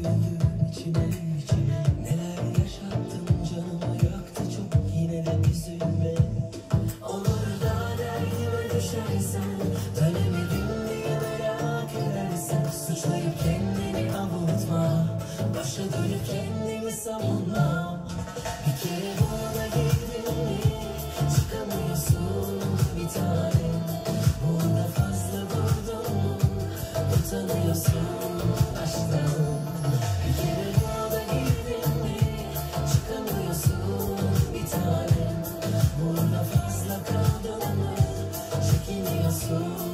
büyüdüm içime içime. Neler yaşattım canımı yaktı çok, yine de üzülme. Olur da derdime düşersen, dönemedim diye merak edersen, suçlayıp kendini avutma, başa dönüp kendimi savunma. Bir kere buna girdin mi çıkamıyorsun bir tanem. Bunda fazla vurdun mu utanıyorsun aşktan. Bir kere buna girdin mi çıkamıyorsun bir tanem. Bunda fazla kaldın mı çekiniyorsun.